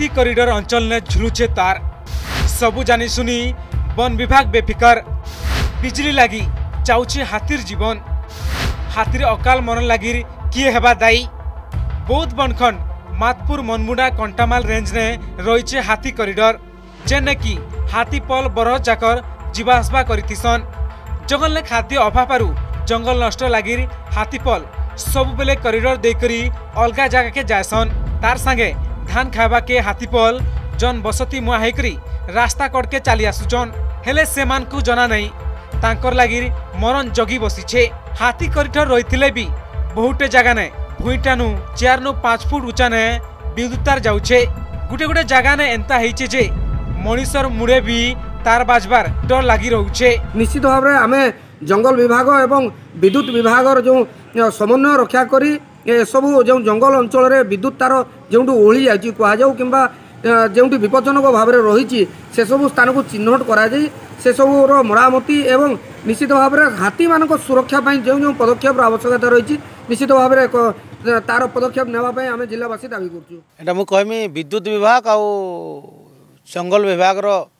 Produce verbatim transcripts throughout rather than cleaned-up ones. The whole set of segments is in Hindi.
हाथी कॉरिडोर अंचल ने झुलुचे तार सबु जानी सुनी वन विभाग बेफिकर बिजली लगी चाउचे हाथीर जीवन हाथीर अकाल मरण लगी किए हेबा दायी बौद्ध बनखंड मातपुर मनमुडा कंटामाल रेंज ने रही हाथी कॉरिडोर जेने की हाथीपल बरह जाकर जीवासवा करिथिसन जंगल ने खाद्य अभाव जंगल नष्ट लगी हाथीपल सब बेले कॉरिडोर देकरी अलगा जगह के जायसन तार संगे धान खावा के हाथीपल जन बसती मुआ हेकरी रास्ता कट के चली आसुचन हेले सेमान को जना नहीं तांकर लगी मरण जगी बसीछे हाथी कॉरिडोर रही भी बहुटे जगह ने भूईटानु चार नु पांच फुट उच्चा ने विद्युत तार जाउछे गुटे गुटे जगह ने एंता हेइछे जे मनीषर मुड़े भी तार बाजबार डर लगी रहुछे। निश्चित भाव में आमे जंगल विभाग एवं विद्युत विभाग जो समन्वय रक्षा करी ए सबु जो जंगल अंचल रे विद्युत तार जो ओढ़ी जाइए कह जाऊ कि जो विपज्जनक भाव में रही से सब स्थान को चिन्हट करा जाई से सबूर मरामती एवं निश्चित भाव में हाथी मान सुरक्षा जो जो पदक्षेप आवश्यकता रही निश्चित भाव में तार पदक्षेप नापी आम जिलावासी दाबी करूँ। कहमी विद्युत विभाग आ जंगल विभाग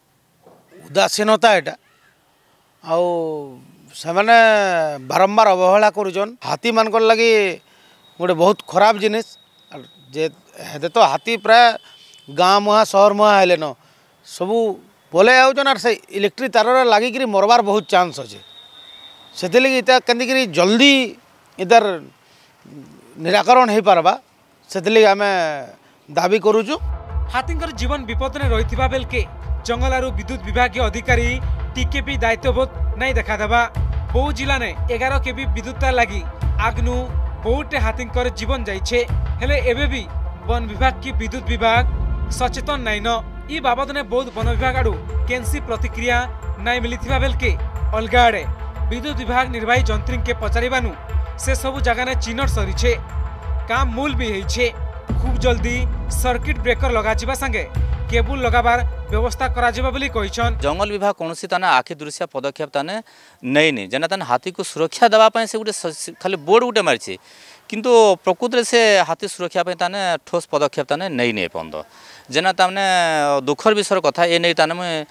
उदासीनता यहाँ आउ सेमाने बारंबार अवहेला करुचन हाथी मान लगी गोटे बहुत खराब जिनिस जे हेदे तो हाथी प्राय गाँ मुहा सहर मुहा हेले न सबू बोले आउचन आर से इलेक्ट्रिक तार लगिक मरबार बहुत चांस अच्छे से लगी इता केंदी जल्दी इधर निराकरण हो पारबा से लगी आम दाबी करूचु। हाथी जीवन विपद में रही बेल के जंगल आरु विद्युत विभाग अधिकारी टिके भी दायित्वबोध नहीं देखा देवा बहु जिला ने एगार केबी विद्युत तार लगी आगनु बहुटे हाथी जीवन जाइछे हेले एबे भी वन विभाग की विद्युत विभाग सचेतन नाई न ई बाबद ने बौद्ध वन विभाग आड़ू केनसी प्रतिक्रिया नाई मिलिथिबा बेल के अलगा आड़े विद्युत विभाग निर्वाही जंत्री के पचारिबानु से सबु जगह ने चिन्हट सरीछे काम मूल भी होइछे खूब जल्दी सर्किट ब्रेकर लगाजिबा संगे केबुल लगाबार व्यवस्था करा जिबा बोली कहिछन। जंगल विभाग कोनोसी ताने आखि दृश्य पदक्षेप ताने नै नै जेना ताने हाथी को सुरक्षा देबा पय से गुटे खाली बोर्ड गुटे मारछि किंतु प्रकृत रे से हाथी सुरक्षा पय ताने ठोस पदक्षेप ताने नै नै पंद जेना ताने दुखर विषय कथा ए नै ताने मैं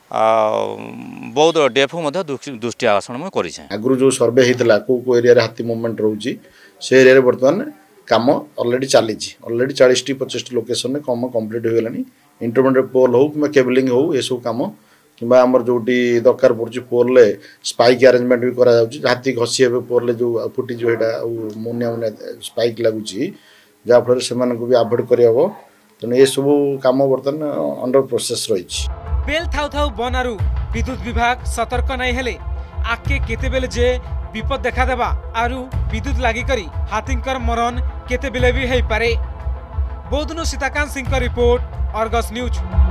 बहुत डेफो मध्य दृष्टि आकर्षण में करिछे आगु जो सर्वे हेतला को को एरिया रे हाथी मूवमेंट रहउची से एरिया रे वर्तमान काम ऑलरेडी चली ऑलरेडी चालीस टी पचास टी लोकेशन में काम कंप्लीट हो गलानी इंटरमीडिएट पोल हो कि केबलिंग हो ये सब काम कि जो दरकार पड़े पोल ले स्पाइक अरेंजमेंट भी करा जाउची हाथी घसी हे पोल जो फुटी जो एटा मुनिया मुनिया स्पाइक लगुच जहाँफल से भी आभोड करहब तेणु ये सब काम बर्तमान अंडर प्रोसेस रही बेल थाउ थाउ वन आरु विद्युत विभाग सतर्क नहीं हेले आके केते बेले जे विपद देखा देबा आरु विद्युत लागि करी हाथींकर मरण केते बेले भी हेई पारे। बौद्धनु सीताकांत सिंह का रिपोर्ट अर्गस न्यूज।